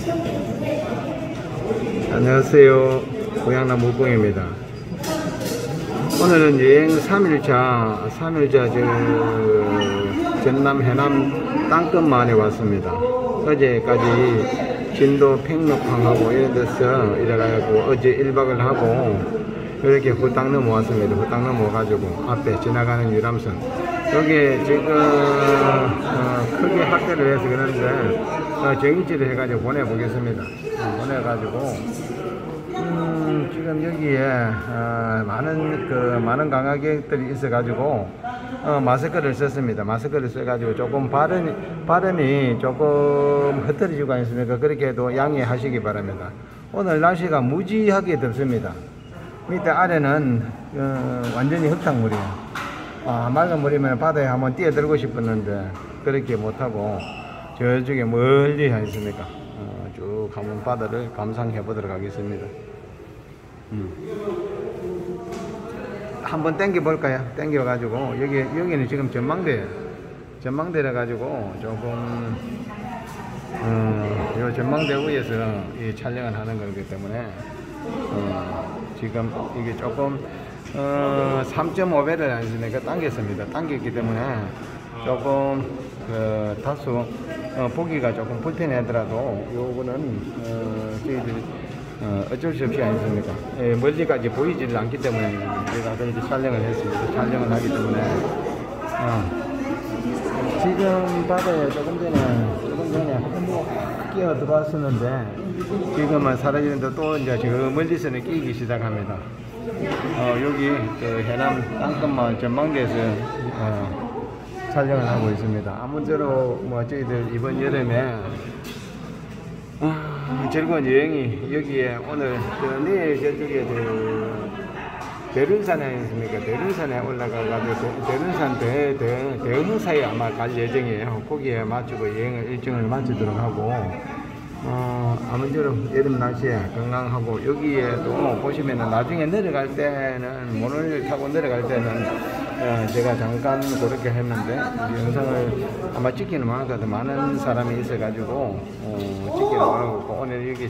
안녕하세요. 고향남 물봉입니다. 오늘은 여행 3일차 전남 해남 땅끝마을에 왔습니다. 어제까지 진도 팽록항하고 이런 데서 이래가지고 어제 1박을 하고 이렇게 후딱 넘어왔습니다. 후딱 넘어가지고 앞에 지나가는 유람선 여기 지금 크게 확대를 해서 그런데 정위치를 해가지고 보내보겠습니다. 보내가지고 지금 여기에 많은 관광객들이 있어가지고 마스크를 썼습니다. 마스크를 써가지고 조금 발음이 조금 흐트러지고 있으니까 그렇게 해도 양해하시기 바랍니다. 오늘 날씨가 무지하게 덥습니다. 밑에 아래는 완전히 흙탕물이에요. 맑은 물이면 바다에 한번 뛰어들고 싶었는데 그렇게 못하고 저쪽에 멀리 있으니까 쭉 한번 바다를 감상해 보도록 하겠습니다. 한번 당겨 볼까요? 당겨 가지고 여기는 지금 전망대라 가지고 조금 요 전망대 위에서 이 촬영을 하는 거기 때문에 지금 이게 조금 3.5배를 안으니까 당겼습니다. 당겼기 때문에 조금 다소 보기가 조금 불편하더라도 요거는 저희들이 어쩔 수 없이 아니십니까? 멀리까지 보이지를 않기 때문에 제가 그렇게 촬영을 했습니다. 촬영을 하기 때문에 지금 바다에 조금 전에 한번 끼어 들어왔었는데 지금은 사라지는데 또 이제 저 멀리서는 끼기 시작합니다. 여기 그 해남 땅끝마을 전망대에서 촬영을 하고 있습니다. 아무쪼록 저희들 이번 여름에 즐거운 여행이 여기에 오늘 내일 저쪽에 대륜산에 있습니까? 대륜산에 올라가가지고 대륜산 대흥사에 아마 갈 예정이에요. 거기에 맞추고 여행을 일정을 마치도록 하고 아무쪼록 여름 날씨에 건강하고 여기에도 보시면은 나중에 내려갈 때는 모노레일 타고 내려갈 때는 제가 잠깐 그렇게 했는데 영상을 아마 찍기는 많은 사람이 있어가지고 찍기는 많고 오늘 여기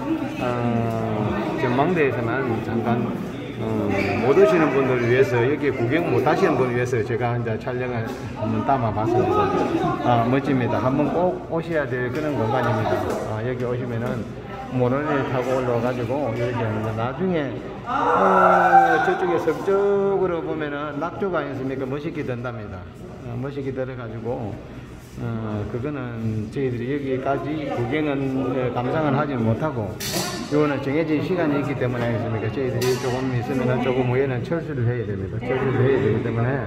전망대에서만 잠깐 못 오시는 분들을 위해서 여기 구경 못 하시는 분을 위해서 제가 이제 촬영을 한번 담아봤습니다. 멋집니다. 한번 꼭 오셔야 될 그런 공간입니다. 여기 오시면은 모노레일 타고 올라와가지고 이렇게 하는데 나중에 저쪽에 서쪽으로 보면은 낙조가 있습니까? 멋있게 된답니다. 멋있게 들어가지고 그거는 저희들이 여기까지 구경은 감상을 하지는 못하고 이거는 정해진 시간이 있기 때문에 아니겠습니까? 저희들이 조금 있으면 조금 후에는 철수를 해야 됩니다. 철수를 해야 되기 때문에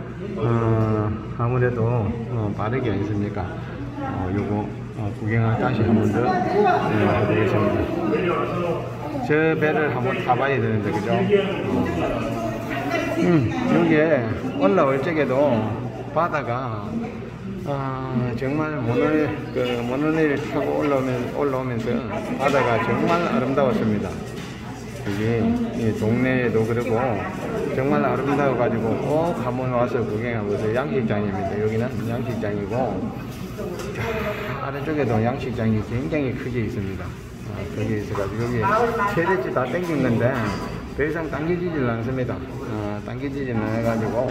아무래도 빠르게 아니겠습니까? 요거 구경을 다시 한 번 더 해보겠습니다. 저 배를 한번 타봐야 되는데 그죠? 여기에 올라올 적에도 바다가 정말 모노레일 타고 올라오면서 바다가 정말 아름다웠습니다. 여기 동네에도 그러고 정말 아름다워 가지고 꼭 한번 와서 구경해보세요. 양식장입니다. 여기는 양식장이고 아래쪽에도 양식장이 굉장히 크게 있습니다. 거기 있어가지고 여기 최대치 다 땡긴 건데 더 이상 당겨지질 않습니다. 당겨지지는 않아가지고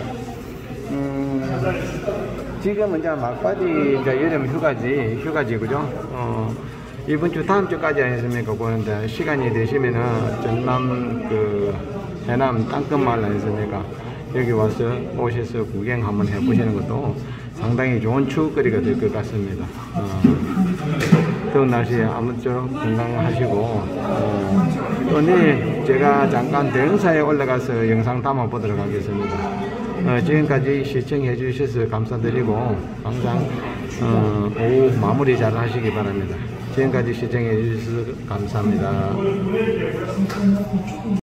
지금은 이제 막바지 이제 여름 휴가지 그죠? 이번 주 다음 주까지 아니겠습니까? 보는데 시간이 되시면은 전남 해남 땅끝마을 아니겠습니까? 여기 와서 오셔서 구경 한번 해보시는 것도 상당히 좋은 추억거리가 될 것 같습니다. 더운 날씨에 아무쪼록 건강하시고 또 내일 제가 잠깐 대흥사에 올라가서 영상 담아 보도록 하겠습니다. 지금까지 시청해 주셔서 감사드리고 항상 오후 마무리 잘 하시기 바랍니다. 지금까지 시청해 주셔서 감사합니다.